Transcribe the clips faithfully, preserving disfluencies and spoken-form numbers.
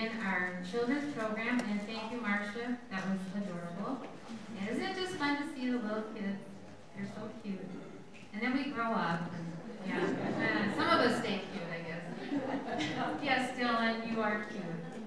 begin our children's program, and thank you, Marcia. That was adorable. And isn't it just fun to see the little kids? They're so cute. And then we grow up. And, yeah, uh, some of us stay cute, I guess. Yes, Dylan, you are cute.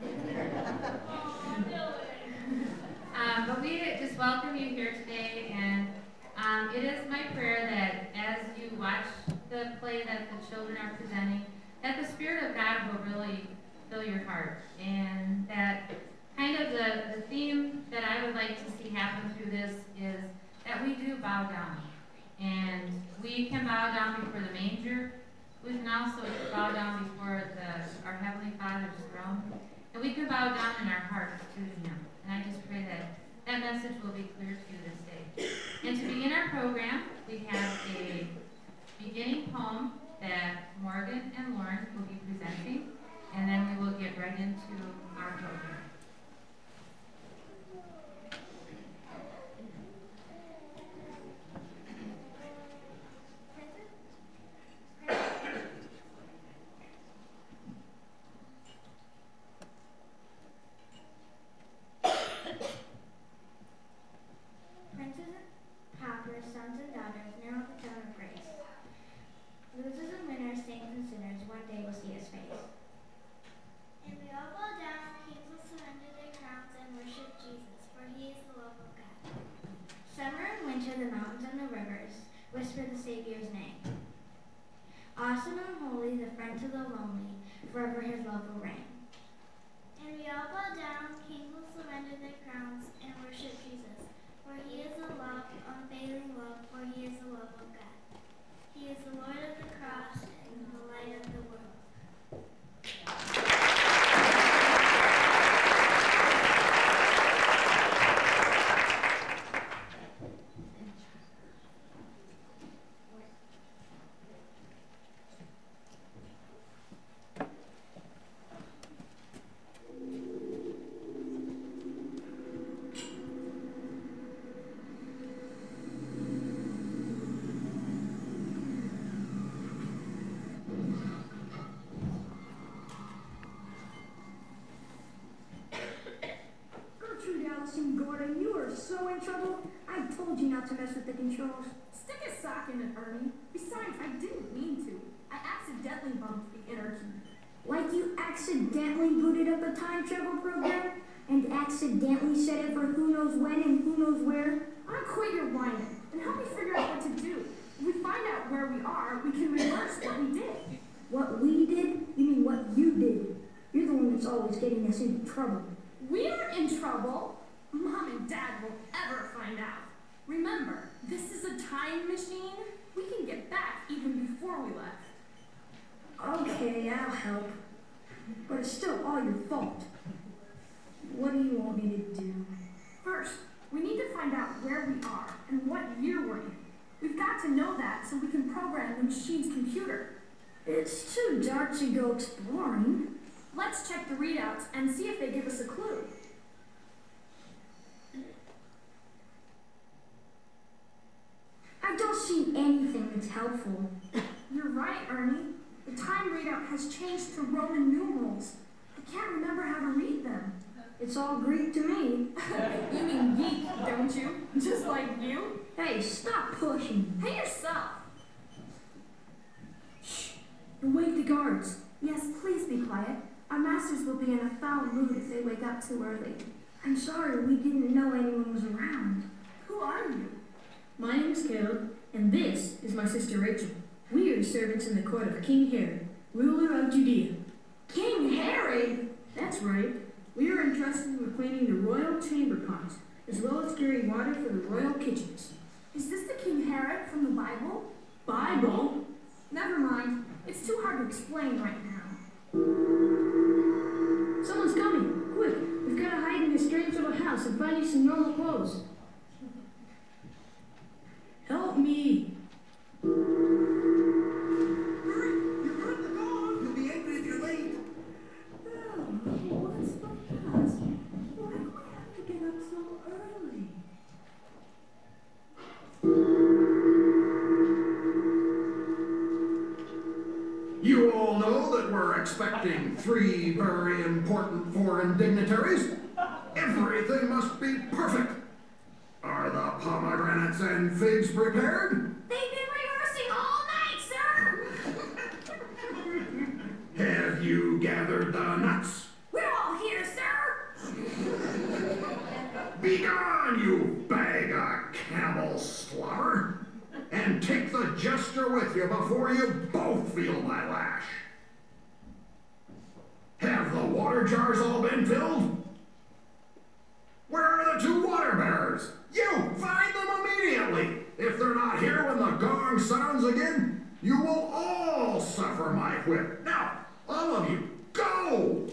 um, but we just welcome you here today, and um, it is my prayer that as you watch the play that the children are presenting, that the Spirit of God will really fill your heart, and that kind of the, the theme that I would like to see happen through this is that we do bow down. And we can bow down before the manger. We can also bow down before the, our Heavenly Father's throne. And we can bow down in our hearts to Him. And I just pray that that message will be clear to you this day. And to begin our program, we have a beginning poem that Morgan and Lauren will be presenting. And then we will get right into our program. Awesome and holy, the friend to the lonely, forever his love will reign. And we all bow down, kings will surrender their crowns and worship Jesus, for he is a love, unfailing love, for he is the love of God. He is the Lord of the cross and the light of the world. So in trouble, I told you not to mess with the controls. Stick a sock in it, Ernie. Besides, I didn't mean to. I accidentally bumped the inner key. Like you accidentally booted up a time travel program and accidentally set it for who knows when and who knows where? I'll quit your whining and help me figure out what to do. If we find out where we are, we can reverse what we did. What we did? You mean what you did? You're the one that's always getting us into trouble. We are in trouble. Mom and Dad won't ever find out. Remember, this is a time machine. We can get back even before we left. Okay, I'll help. But it's still all your fault. What do you want me to do? First, we need to find out where we are and what year we're in. We've got to know that so we can program the machine's computer. It's too dark to go exploring. Let's check the readouts and see if they give us a clue. I don't see anything that's helpful. You're right, Ernie. The time readout has changed to Roman numerals. I can't remember how to read them. It's all Greek to me. You mean geek, don't you? Just like you? Hey, stop pushing. Hey yourself. Shh. Wake the guards. Yes, please be quiet. Our masters will be in a foul mood if they wake up too early. I'm sorry, we didn't know anyone was around. Who are you? My name is Caleb, and this is my sister Rachel. We are servants in the court of King Herod, ruler of Judea. King Herod? That's right. We are entrusted with cleaning the royal chamber pots, as well as carrying water for the royal kitchens. Is this the King Herod from the Bible? Bible? Never mind. It's too hard to explain right now. Someone's coming. Quick, we've got to hide in this strange little house and find you some normal clothes. Help me. Hurry! You're at the door! You'll be angry if you're late. Oh, what's the fuss? Why do we have to get up so early? You all know that we're expecting three very important foreign dignitaries, everything must be perfect. Are the pomegranates and figs prepared? They've been rehearsing all night, sir! Have you gathered the nuts? We're all here, sir! Begone, you bag of camel slobber! And take the jester with you before you both feel my lash. Have the water jars all been filled? Where are the two water bearers? You, find them immediately! If they're not here when the gong sounds again, you will all suffer my whip. Now, all of you, go!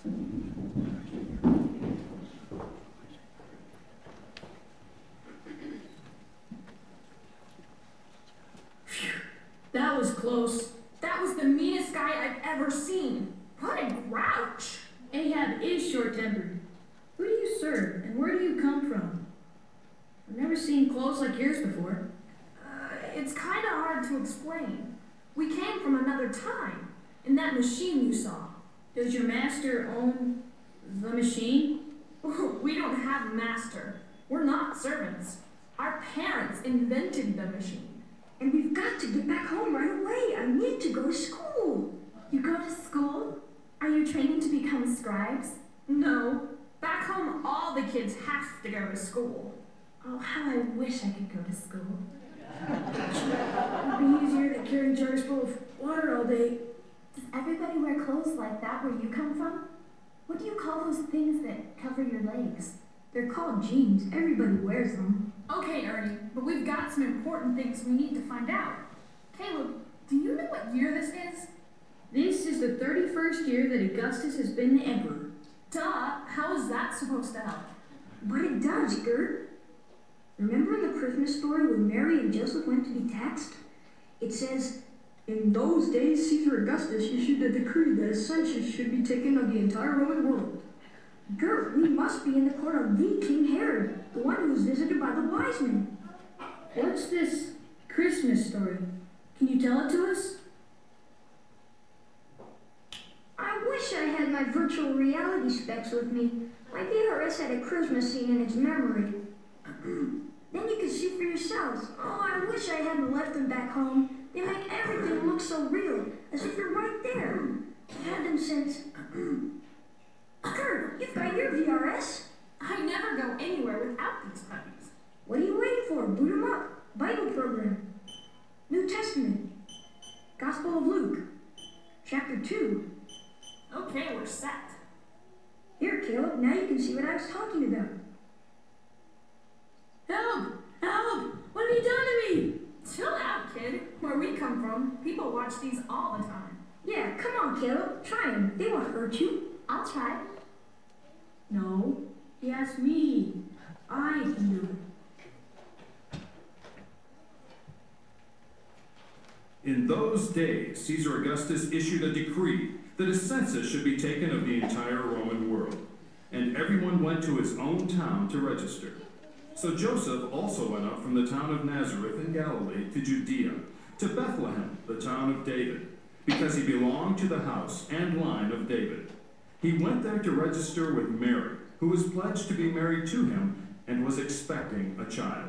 That was close. That was the meanest guy I've ever seen. What a grouch! Ahab is short-tempered. Who do you serve, and where do you come from? I've never seen clothes like yours before. Uh, it's kind of hard to explain. We came from another time, in that machine you saw. Does your master own the machine? We don't have a master. We're not servants. Our parents invented the machine. And we've got to get back home right away. I need to go to school. You go to school? Are you training to become scribes? No. Back home, all the kids have to go to school. Oh, how I wish I could go to school. It'd be easier than carrying jars full of water all day. Does everybody wear clothes like that where you come from? What do you call those things that cover your legs? They're called jeans. Everybody wears them. Okay, Ernie, but we've got some important things we need to find out. Caleb, do you know what year this is? This is the thirty-first year that Augustus has been the emperor. Duh, how is that supposed to help? But it does, Gert. Remember in the Christmas story when Mary and Joseph went to be taxed? It says, in those days Caesar Augustus issued a decree that a census should be taken of the entire Roman world. Gert, we must be in the court of the King Herod, the one who was visited by the wise men. What's this Christmas story? Can you tell it to us? I wish I had my virtual reality specs with me. My V R S had a Christmas scene in its memory. Then you can see for yourselves. Oh, I wish I hadn't left them back home. They make everything look so real, as if you're right there. I've had them since... Gert, you've got your V R S. I never go anywhere without these puppies. What are you waiting for? Boot them up. Bible program. New Testament. Gospel of Luke. Chapter two. Okay, we're set. Here, Caleb, now you can see what I was talking about. Help! Help! What have you done to me? Chill out, kid. Where we come from, people watch these all the time. Yeah, come on, Caleb. Try them. They won't hurt you. I'll try. No, he asked me. I can do it. In those days, Caesar Augustus issued a decree that a census should be taken of the entire Roman world, and everyone went to his own town to register. So Joseph also went up from the town of Nazareth in Galilee to Judea, to Bethlehem, the town of David, because he belonged to the house and line of David. He went there to register with Mary, who was pledged to be married to him and was expecting a child.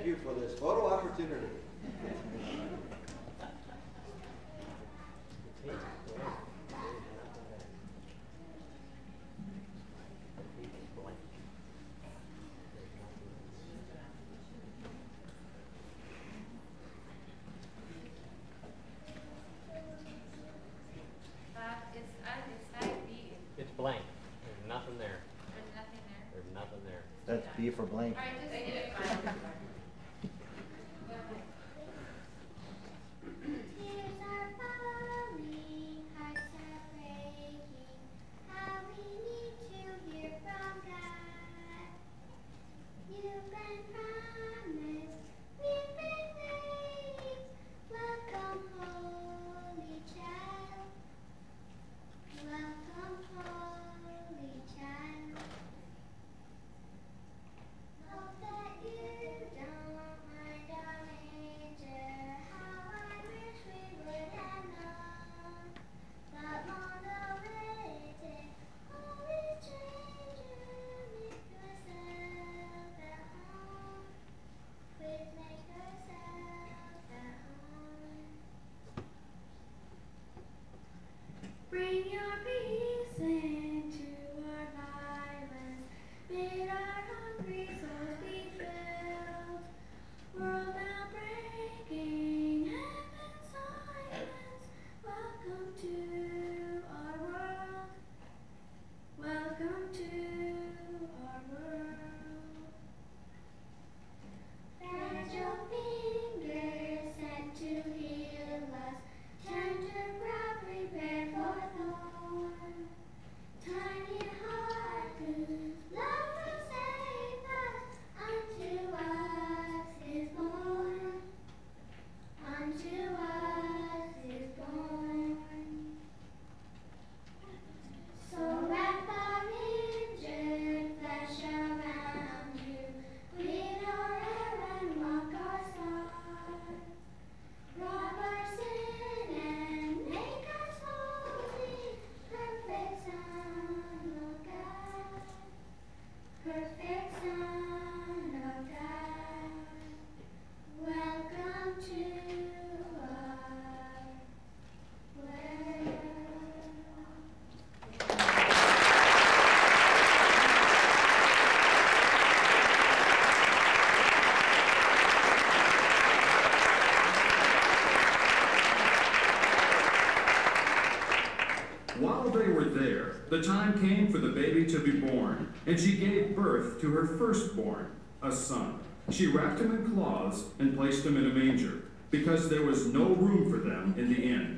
thank you for this photo opportunity. It's blank. There's nothing there. There's nothing there. There's nothing there. That's B for blank. All right, just I did it fine. Tears are falling, hearts are breaking. How we need to hear from God. You've been promised, we've been waiting. Welcome, holy child. Welcome, holy child. Hope that you don't mind our manger. How I wish we would have known. But long awaited, holy stranger, make yourself at home. Please make yourself at home. Bring your peace into our violence. Bid our hungry souls be filled. World now breaking, heaven silence. Welcome to our world. Welcome to our world. Fragile fingers sent to heal us. Tender brow prepared for thorn. Tiny heart whose love will save us. Unto us is born. Unto us is born. So wrap our injured flesh around you. Plead our errand, walk our star. Rob our sin and make us holy. Perfect Son of God. Perfect Son of God. Welcome to our world. While they were there, the time came for the baby to be born, and she gave birth to her firstborn, a son. She wrapped him in cloths and placed him in a manger, because there was no room for them in the inn.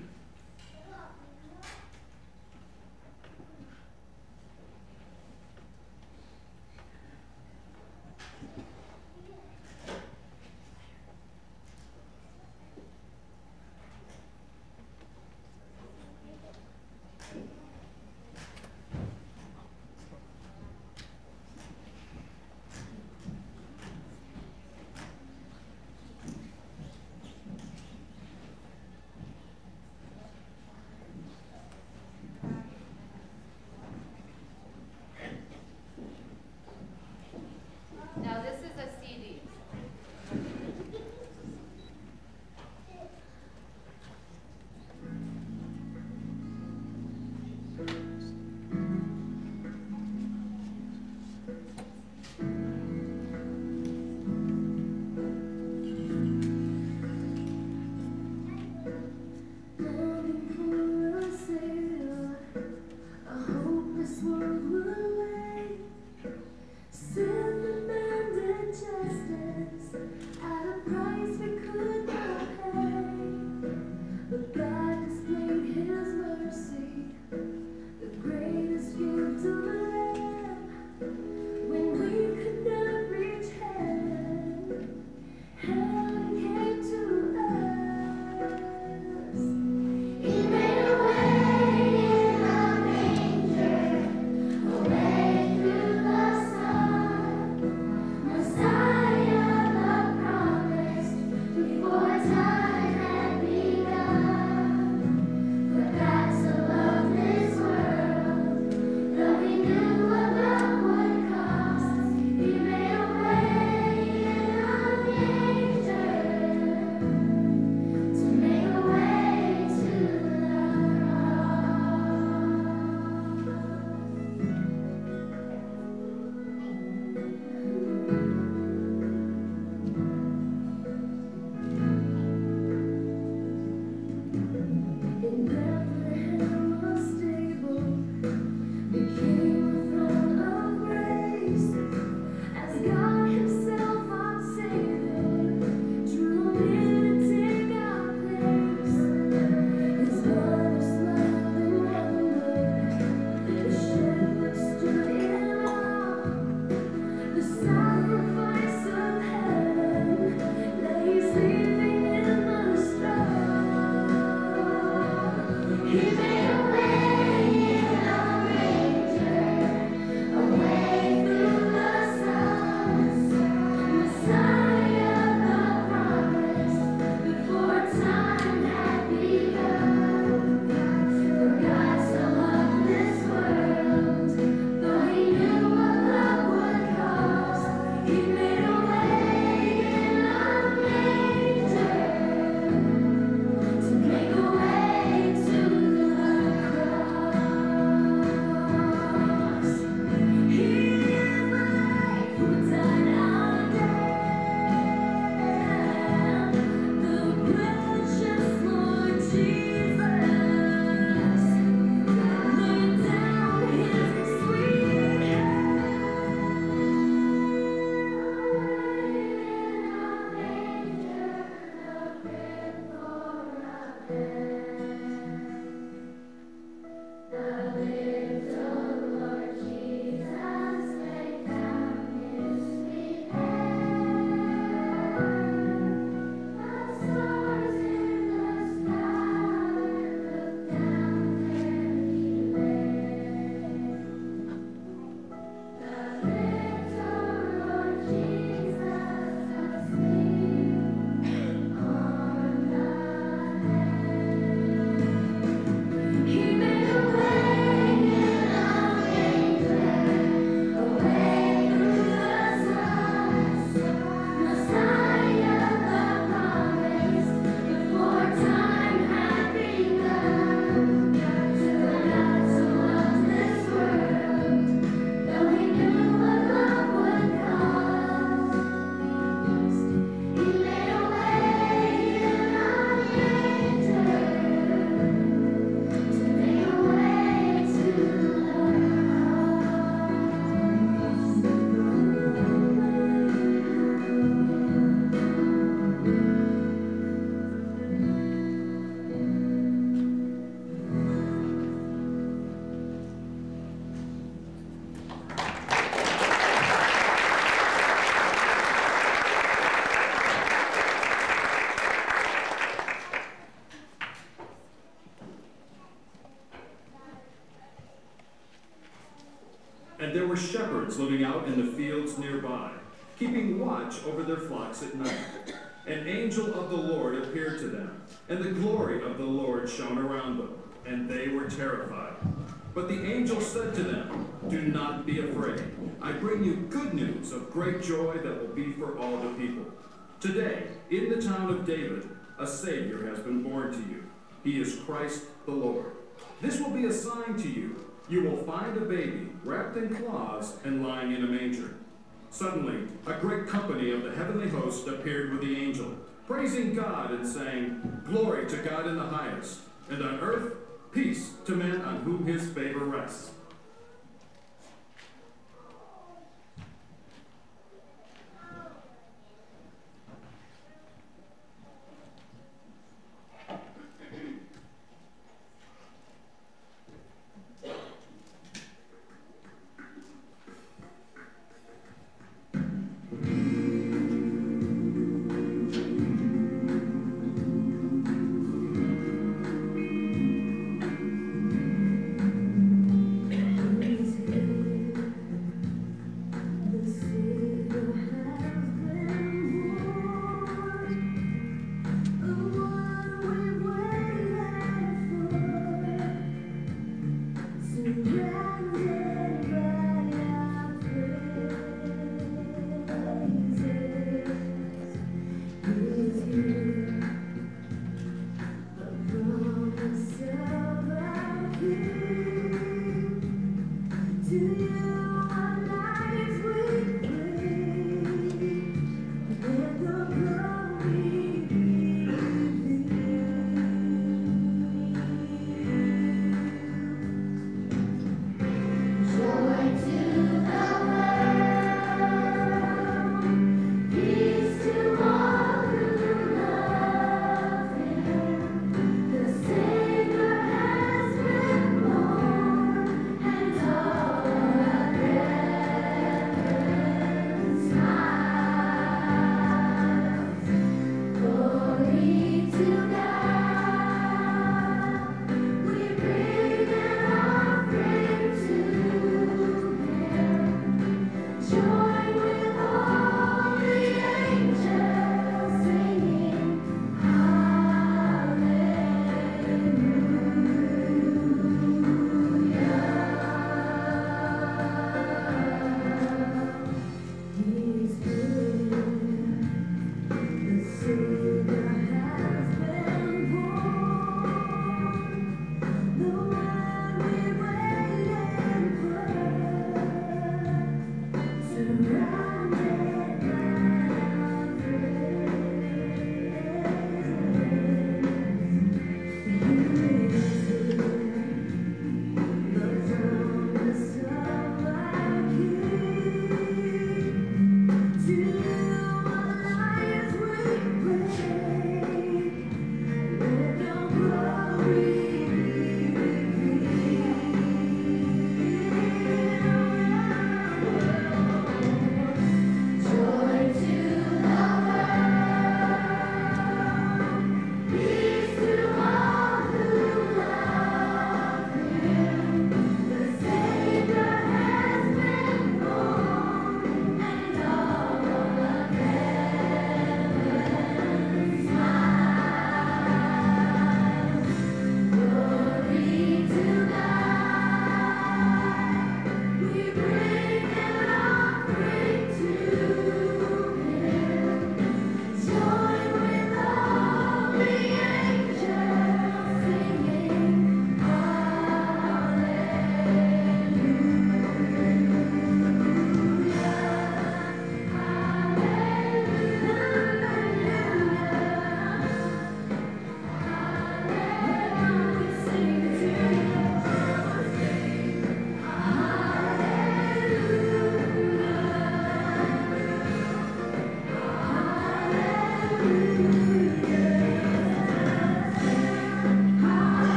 there were shepherds living out in the fields nearby, keeping watch over their flocks at night. An angel of the Lord appeared to them, and the glory of the Lord shone around them, and they were terrified. But the angel said to them, "Do not be afraid. I bring you good news of great joy that will be for all the people. Today, in the town of David, a Savior has been born to you. He is Christ the Lord. This will be a sign to you. You will find a baby wrapped in cloths and lying in a manger." Suddenly, a great company of the heavenly host appeared with the angel, praising God and saying, "Glory to God in the highest, and on earth, peace to men on whom his favor rests."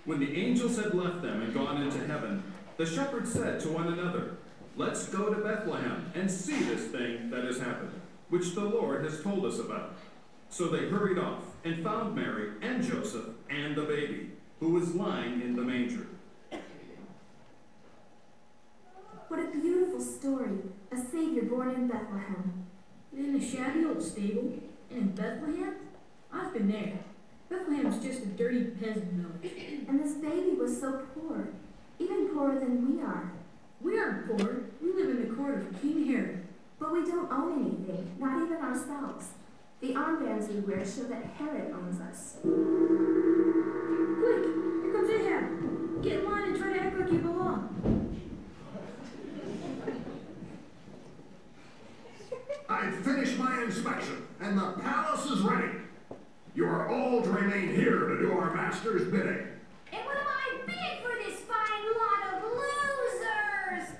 When the angels had left them and gone into heaven, the shepherds said to one another, "Let's go to Bethlehem and see this thing that has happened, which the Lord has told us about." So they hurried off and found Mary and Joseph and the baby, who was lying in the manger. What a beautiful story. A Savior born in Bethlehem. In a shabby old stable? In Bethlehem? I've been there. Bethlehem's just a dirty peasant village. And this baby was so poor. Even poorer than we are. We aren't poor. We live in the court of King Herod. But we don't own anything, not even ourselves. The armbands we wear show that Herod owns us. Quick, here comes Ahab. Get in line and try to act like you belong. I've finished my inspection, and the palace is ready. You are all to remain here to do our master's bidding. And what am I bid for this fine lot of losers?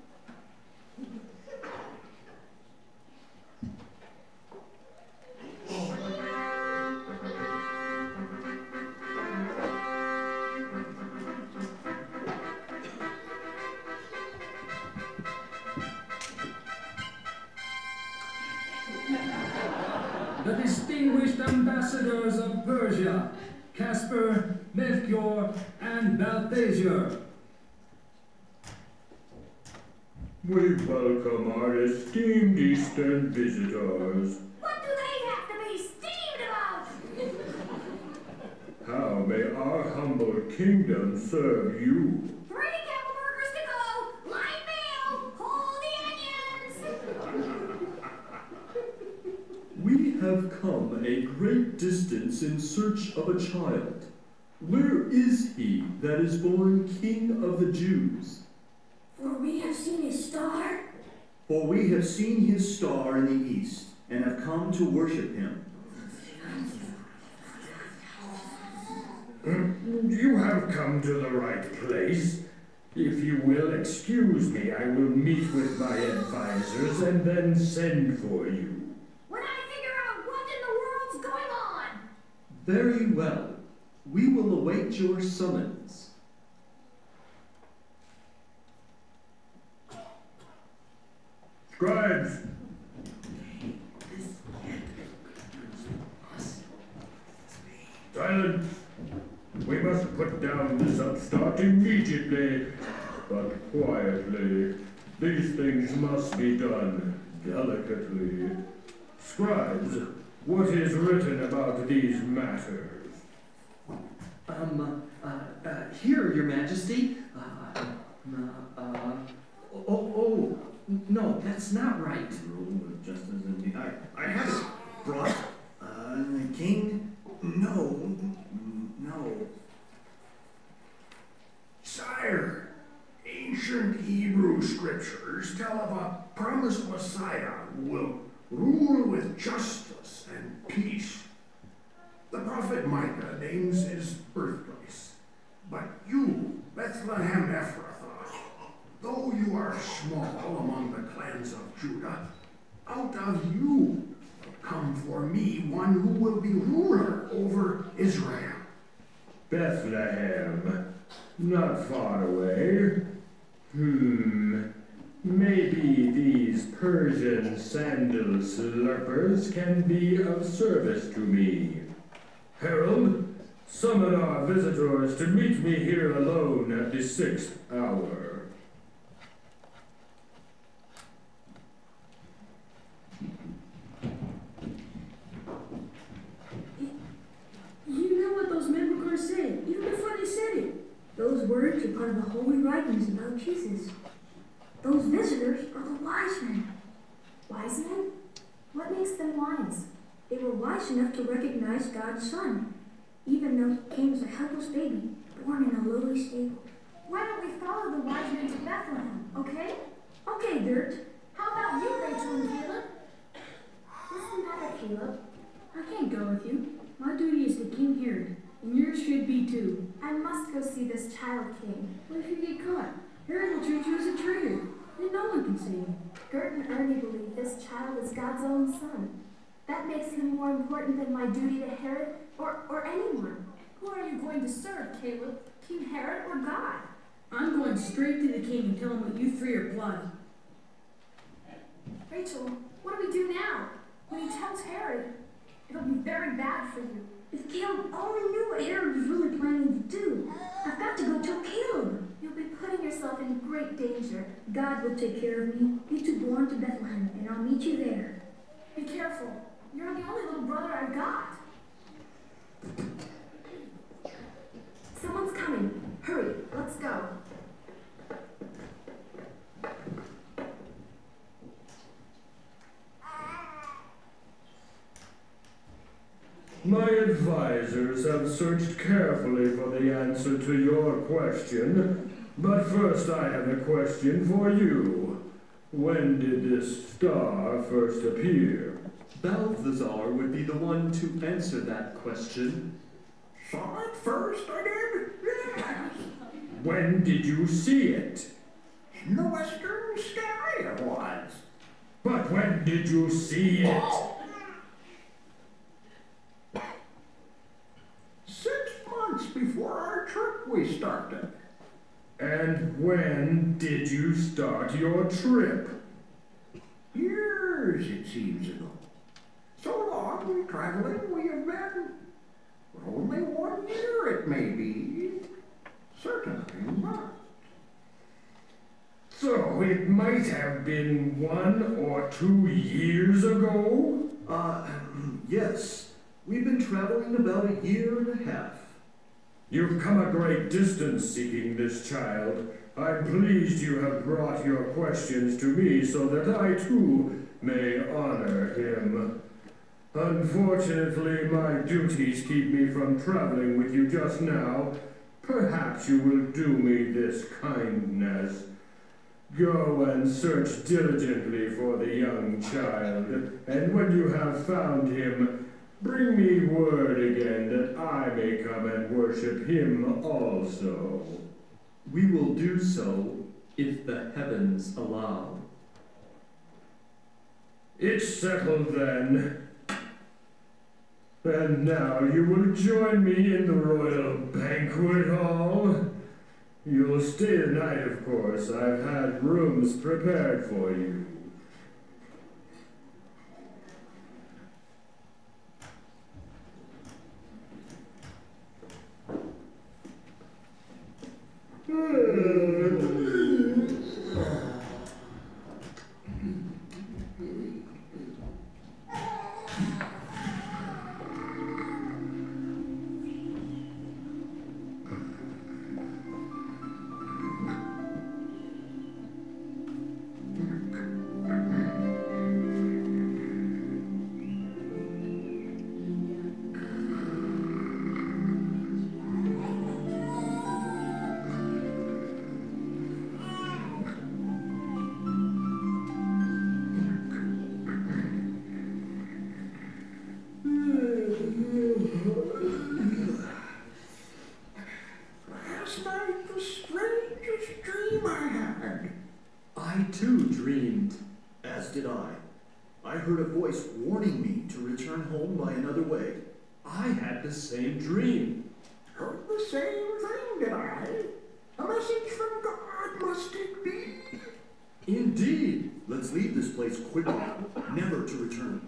The distinguished ambassadors of Persia, Casper, Melchior, and Balthazar. We welcome our esteemed Eastern visitors. What do they have to be steamed about? How may our humble kingdom serve you? Three camel burgers to go, light meal, hold the onions. We have come a great distance in search of a child. Where is he that is born King of the Jews? For we have seen his star. For we have seen his star in the east, and have come to worship him. You have come to the right place. If you will excuse me, I will meet with my advisors and then send for you. When I figure out what in the world's going on. Very well. We will await your summons. Scribes! Silence! We must put down this upstart immediately, but quietly. These things must be done delicately. Scribes, what is written about these matters? Um, uh, uh, here, Your Majesty. Uh, uh, uh, oh, oh, no, that's not right. Just as in I, I have it brought. Uh, King? No. No. Sire, ancient Hebrew scriptures tell of a promised Messiah who will rule with justice and peace. The prophet Micah names his birthplace. But you, Bethlehem Ephrathah, though you are small among the clans of Judah, out of you will come for me one who will be ruler over Israel. Bethlehem, not far away. Hmm, maybe these Persian sandal slurpers can be of service to me. Herald, summon our visitors to meet me here alone at the sixth hour. You know what those men were going to say, even before they said it. Those words are part of the holy writings about Jesus. Those visitors are the wise men. Wise men? What makes them wise? They were wise enough to recognize God's Son, even though he came as a helpless baby, born in a lowly stable. Why don't we follow the wise men to Bethlehem, okay? Okay, Dirt. How about you, Rachel and Caleb? What's the matter, Caleb? I can't go with you. My duty is to King Herod, and yours should be too. I must go see this child king. What if you get caught? Herod will treat you as a traitor, and no one can save you. Gert and Ernie believe this child is God's own son. That makes him more important than my duty to Herod or, or anyone. Who are you going to serve, Caleb? King Herod or God? I'm going straight to the king and tell him what you three are plotting. Rachel, what do we do now? When he tells Herod, it'll be very bad for you. If Caleb only knew what Herod was really planning to do. I've got to go tell Caleb. You'll be putting yourself in great danger. God will take care of me. You two go on to Bethlehem, and I'll meet you there. Be careful. You're the only little brother I've got. Someone's coming. Hurry, let's go. My advisors have searched carefully for the answer to your question, but first I have a question for you. When did this star first appear? Balthazar would be the one to answer that question. Saw it first, I did? Yes. When did you see it? In the western sky it was. But when did you see it? Six months before our trip we started. And when did you start your trip? Years, it seems ago. So long we traveling we have been. But only one year it may be. Certainly not. So it might have been one or two years ago? Uh, yes. We've been traveling about a year and a half. You've come a great distance seeking this child. I'm pleased you have brought your questions to me so that I too may honor him. Unfortunately, my duties keep me from traveling with you just now. Perhaps you will do me this kindness. Go and search diligently for the young child, and when you have found him, bring me word again that I may come and worship him also. We will do so if the heavens allow. It's settled then. And now you will join me in the royal banquet hall. You'll stay the night, of course. I've had rooms prepared for you. Last night, the strangest dream I had. I too dreamed. As did I. I heard a voice warning me to return home by another way. I had the same dream. Heard the same thing, did I? A message from God, must it be? Indeed. Let's leave this place quickly, never to return.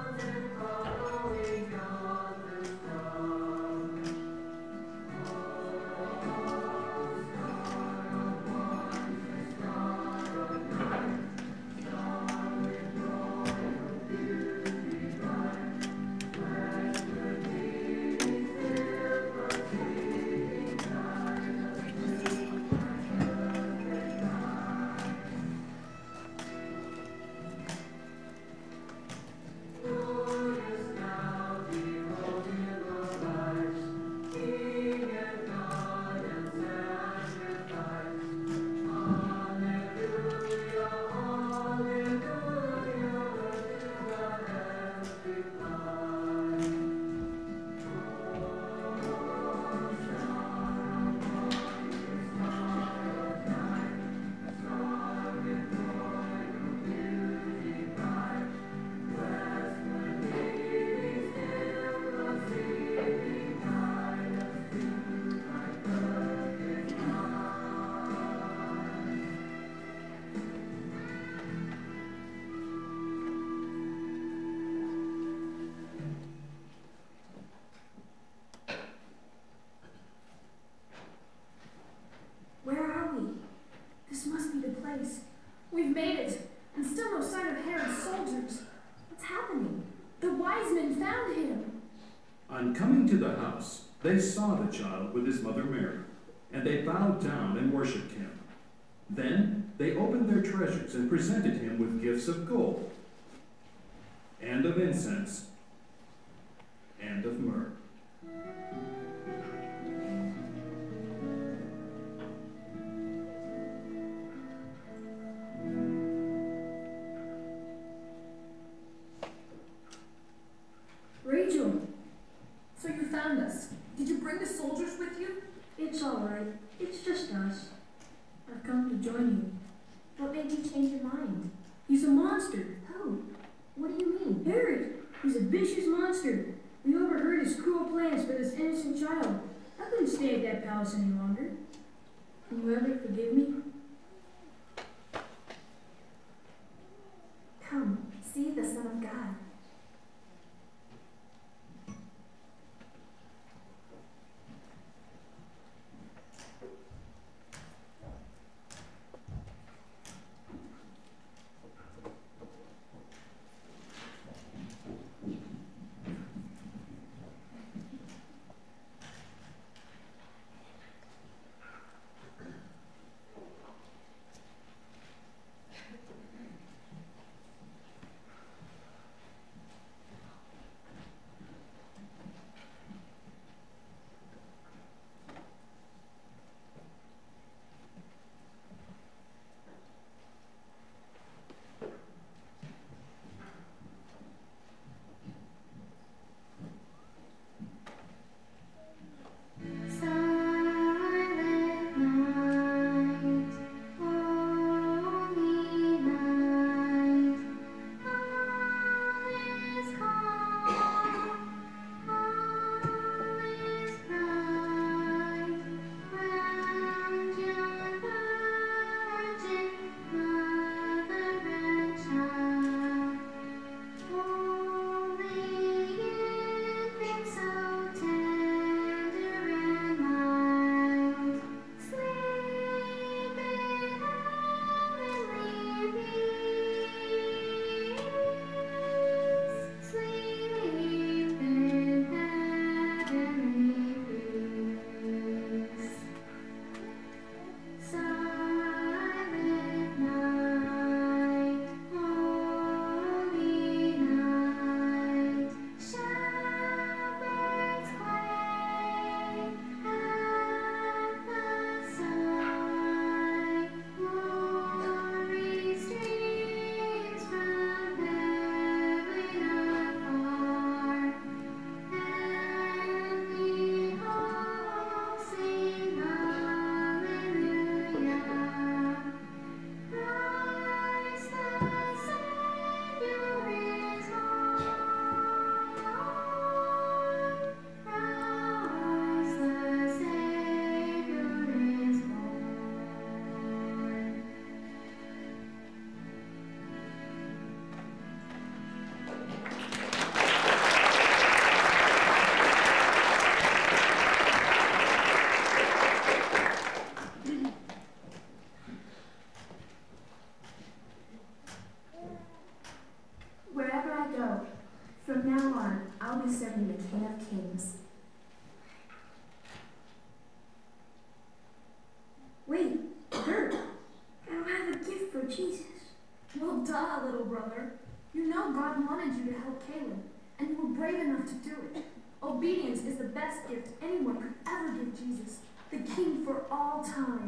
Oh place. We've made it, and still no sign of Herod's soldiers. What's happening? The wise men found him. On coming to the house, they saw the child with his mother Mary, and they bowed down and worshipped him. Then they opened their treasures and presented him with gifts of gold, and of incense, and of myrrh. Rachel, so you found us. Did you bring the soldiers with you? It's all right. It's just us. I've come to join you. What made you change your mind? He's a monster. Who? What do you mean? Herod. He's a vicious monster. We overheard his cruel plans for this innocent child. I couldn't stay at that palace any longer. Can you ever forgive me? Come, see the Son of God. Serving the King of Kings. Wait, Kurt, I don't have a gift for Jesus. Well, duh, little brother. You know God wanted you to help Caleb, and you were brave enough to do it. Obedience is the best gift anyone could ever give Jesus, the King for all time.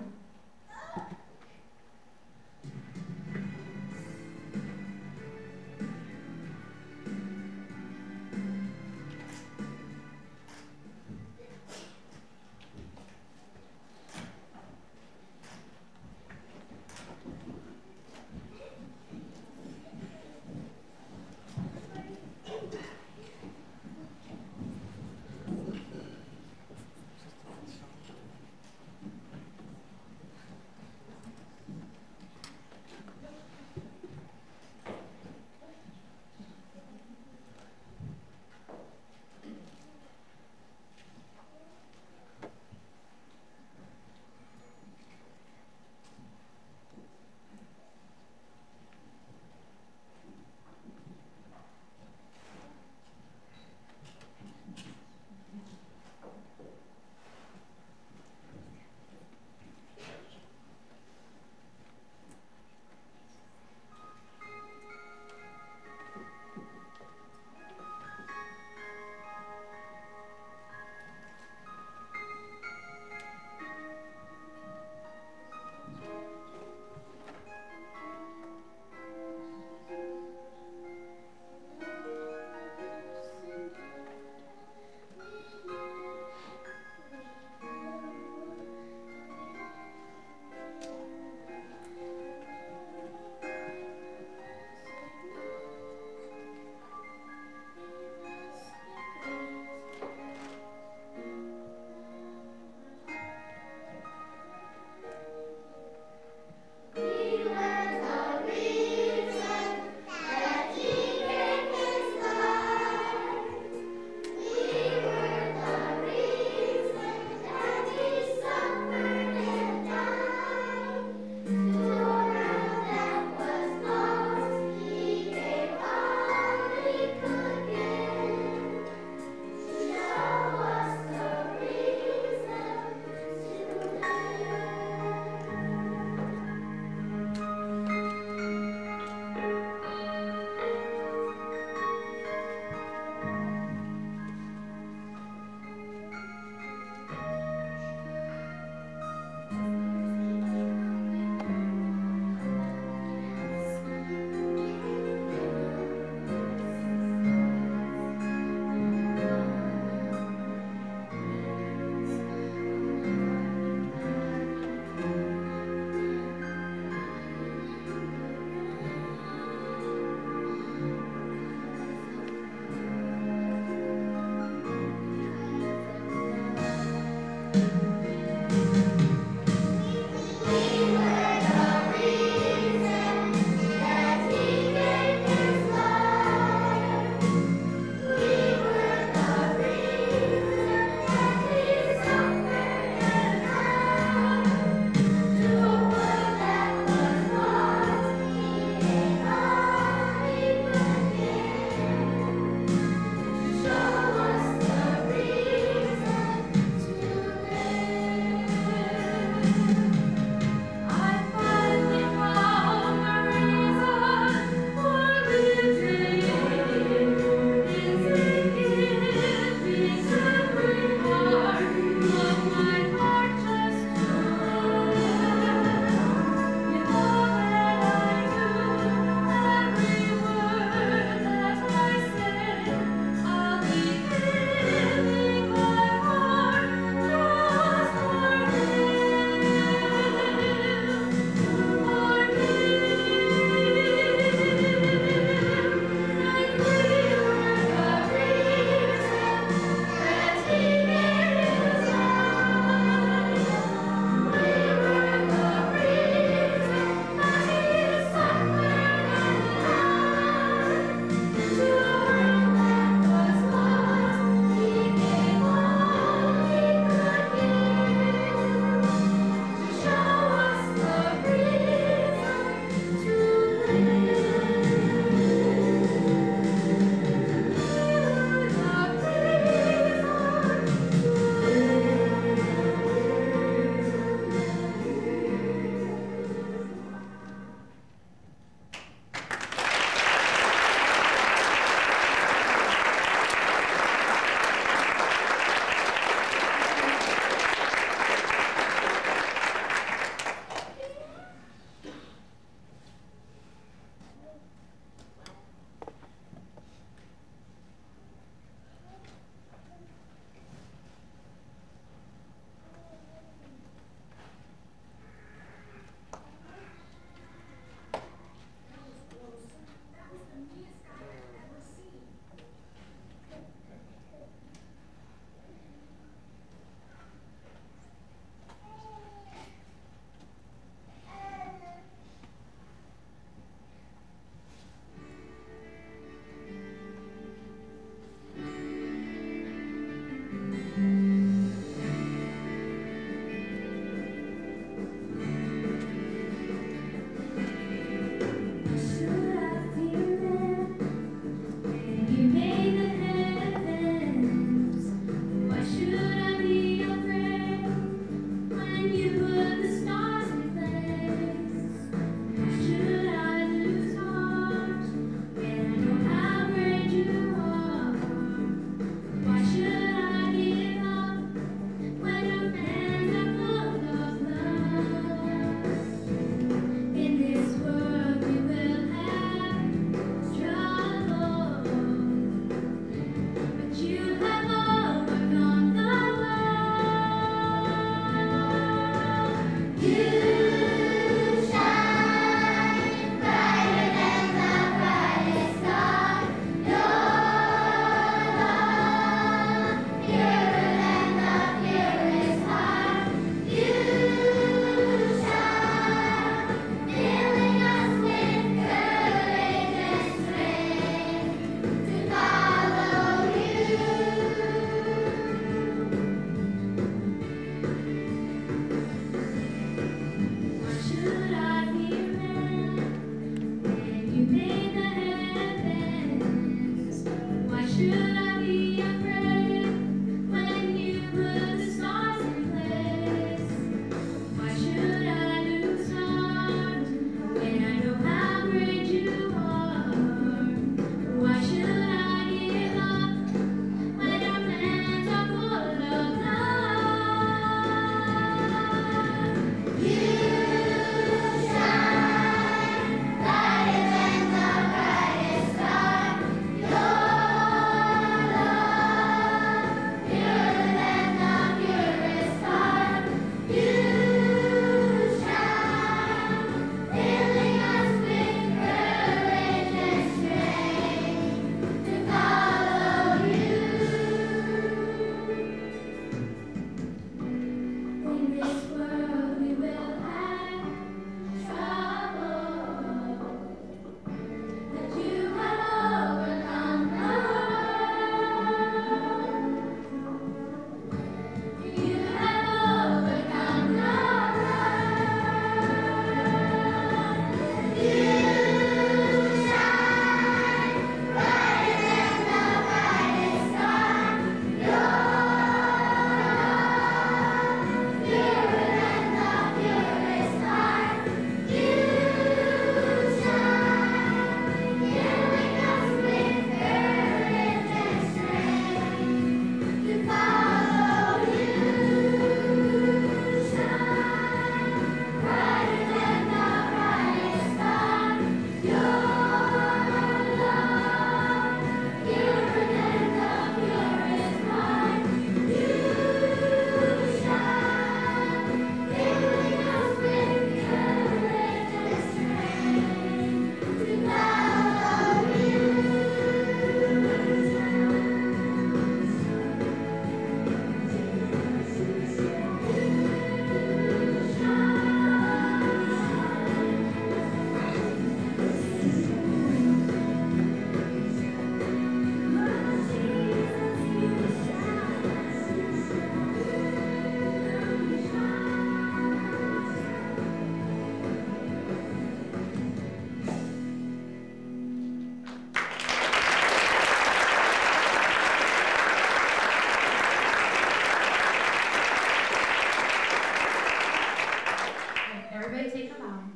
Everybody take a bow.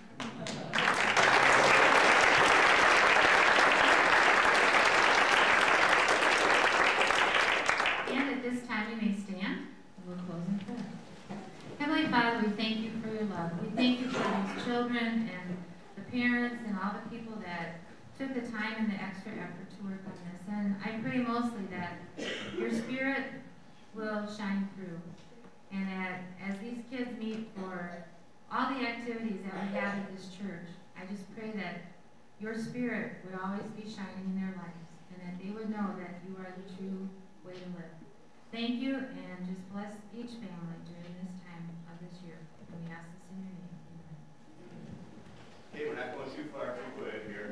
And at this time, you may stand. We'll close in prayer. Heavenly Father, we thank you for your love. We thank you for these children and the parents and all the people that took the time and the extra effort to work on this. And I pray mostly that your spirit will shine through. And that as these kids meet for all the activities that we have at this church, I just pray that your spirit would always be shining in their lives and that they would know that you are the true way to live. Thank you, and just bless each family during this time of this year. And we ask this in your name. Amen. Okay, we're not going too far too quick here.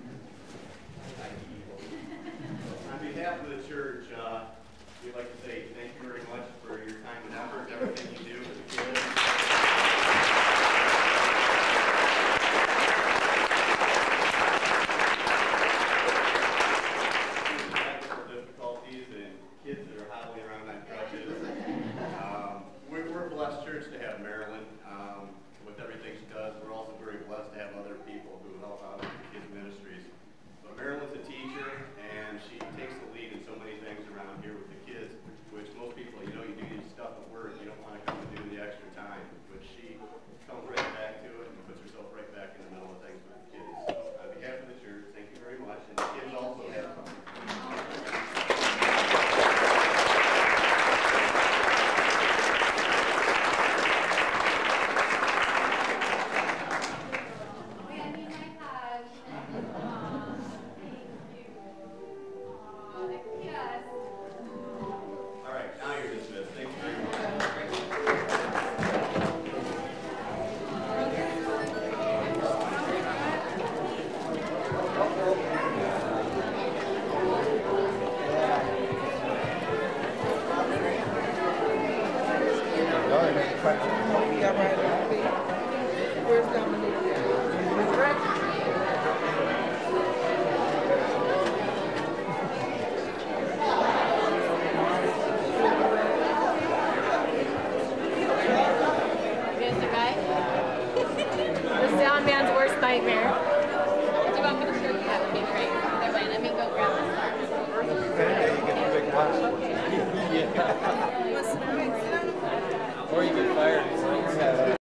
On behalf of the church, uh, we'd like to say thank you very much for your time and effort, everything you do for the kids. Technical difficulties and kids that are hobbling around on crutches. Um, we're, we're a blessed church to have Marilyn um, with everything she does. We're also very blessed to have other people who help out with the kids' ministries. But Marilyn's a teacher, and she takes the lead in so many things around here with the kids, which most people, you know, you do your stuff at work, you don't want to come and do the extra time. But she comes right back to it and puts herself right back in the middle of things with the kids. So on behalf of the church, thank you very much. And the kids also have something. Or you get fired.